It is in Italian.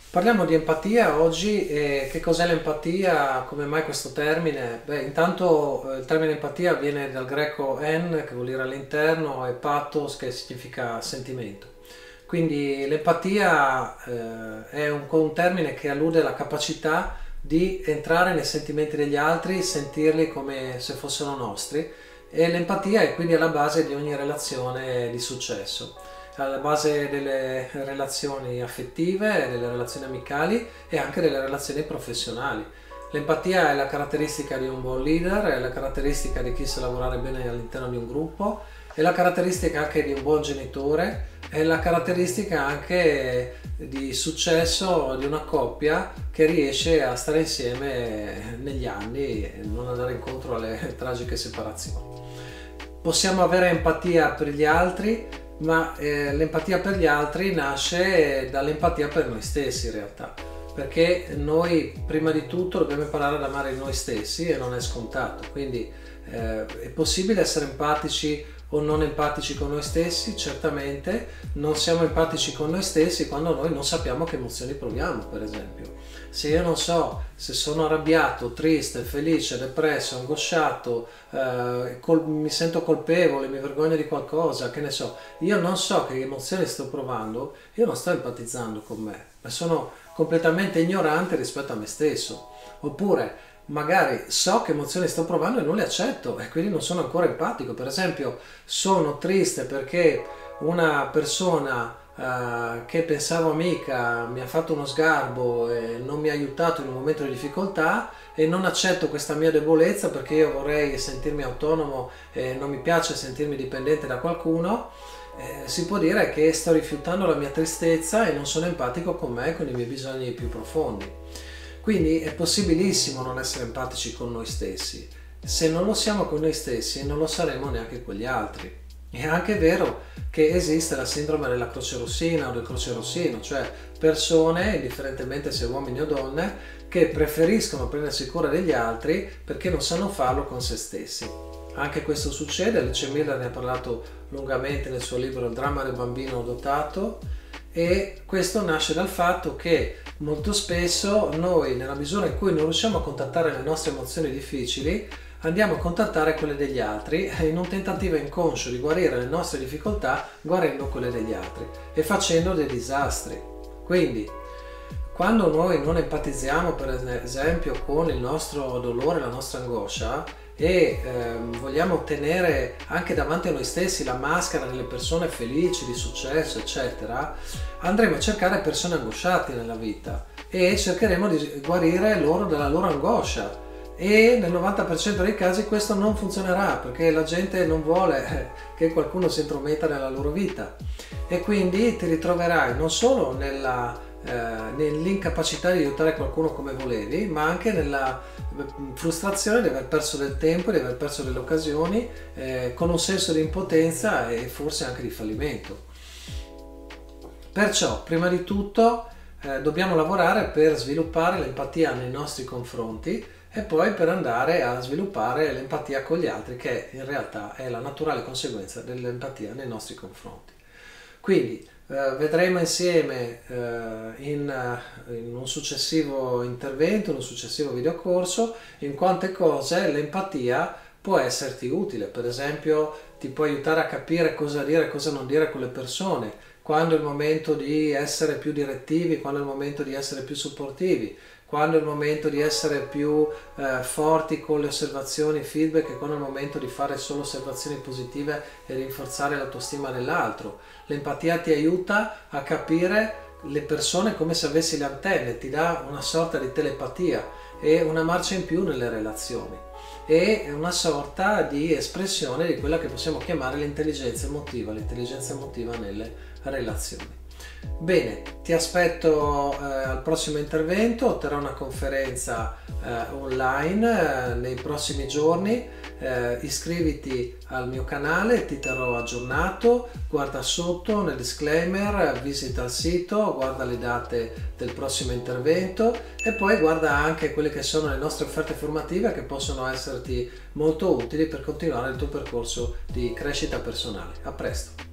Parliamo di empatia oggi e che cos'è l'empatia, come mai questo termine? Beh, intanto il termine empatia viene dal greco en, che vuol dire all'interno, e pathos, che significa sentimento. Quindi l'empatia è un termine che allude alla capacità di entrare nei sentimenti degli altri, sentirli come se fossero nostri, e l'empatia è quindi alla base di ogni relazione di successo, alla base delle relazioni affettive, delle relazioni amicali e anche delle relazioni professionali. L'empatia è la caratteristica di un buon leader, è la caratteristica di chi sa lavorare bene all'interno di un gruppo, è la caratteristica anche di un buon genitore, è la caratteristica anche di successo di una coppia che riesce a stare insieme negli anni e non andare incontro alle tragiche separazioni. Possiamo avere empatia per gli altri, ma l'empatia per gli altri nasce dall'empatia per noi stessi in realtà, perché noi prima di tutto dobbiamo imparare ad amare noi stessi e non è scontato, quindi è possibile essere empatici o non empatici con noi stessi? Certamente non siamo empatici con noi stessi quando noi non sappiamo che emozioni proviamo, per esempio. Se io non so se sono arrabbiato, triste, felice, depresso, angosciato, mi sento colpevole, mi vergogno di qualcosa, che ne so, io non so che emozioni sto provando, io non sto empatizzando con me, ma sono completamente ignorante rispetto a me stesso. Oppure magari so che emozioni sto provando e non le accetto e quindi non sono ancora empatico. Per esempio, sono triste perché una persona che pensavo amica mi ha fatto uno sgarbo e non mi ha aiutato in un momento di difficoltà, e non accetto questa mia debolezza perché io vorrei sentirmi autonomo e non mi piace sentirmi dipendente da qualcuno. Si può dire che sto rifiutando la mia tristezza e non sono empatico con me, con i miei bisogni più profondi. Quindi è possibilissimo non essere empatici con noi stessi. Se non lo siamo con noi stessi, non lo saremo neanche con gli altri. È anche vero che esiste la sindrome della croce rossina o del crocerossino, cioè persone, indifferentemente se uomini o donne, che preferiscono prendersi cura degli altri perché non sanno farlo con se stessi. Anche questo succede, Alice Miller ne ha parlato lungamente nel suo libro Il dramma del bambino adottato, e questo nasce dal fatto che molto spesso noi, nella misura in cui non riusciamo a contattare le nostre emozioni difficili, andiamo a contattare quelle degli altri in un tentativo inconscio di guarire le nostre difficoltà guarendo quelle degli altri e facendo dei disastri. Quindi, quando noi non empatizziamo per esempio con il nostro dolore, la nostra angoscia, e vogliamo ottenere anche davanti a noi stessi la maschera delle persone felici, di successo, eccetera, andremo a cercare persone angosciate nella vita e cercheremo di guarire loro dalla loro angoscia, e nel 90% dei casi questo non funzionerà perché la gente non vuole che qualcuno si intrometta nella loro vita, e quindi ti ritroverai non solo nell'incapacità di aiutare qualcuno come volevi, ma anche nella frustrazione di aver perso del tempo, di aver perso delle occasioni, con un senso di impotenza e forse anche di fallimento. Perciò, prima di tutto, dobbiamo lavorare per sviluppare l'empatia nei nostri confronti e poi per andare a sviluppare l'empatia con gli altri, che in realtà è la naturale conseguenza dell'empatia nei nostri confronti. Quindi vedremo insieme in un successivo intervento, in un successivo videocorso, in quante cose l'empatia può esserti utile. Per esempio, ti può aiutare a capire cosa dire e cosa non dire con le persone, quando è il momento di essere più direttivi, quando è il momento di essere più supportivi, quando è il momento di essere più forti con le osservazioni, feedback, e quando è il momento di fare solo osservazioni positive e rinforzare l'autostima dell'altro. L'empatia ti aiuta a capire le persone come se avessi le antenne, ti dà una sorta di telepatia e una marcia in più nelle relazioni, e una sorta di espressione di quella che possiamo chiamare l'intelligenza emotiva nelle relazioni. Bene, ti aspetto al prossimo intervento. Terrò una conferenza online nei prossimi giorni. Iscriviti al mio canale, ti terrò aggiornato. Guarda sotto nel disclaimer, visita il sito, guarda le date del prossimo intervento e poi guarda anche quelle che sono le nostre offerte formative, che possono esserti molto utili per continuare il tuo percorso di crescita personale. A presto!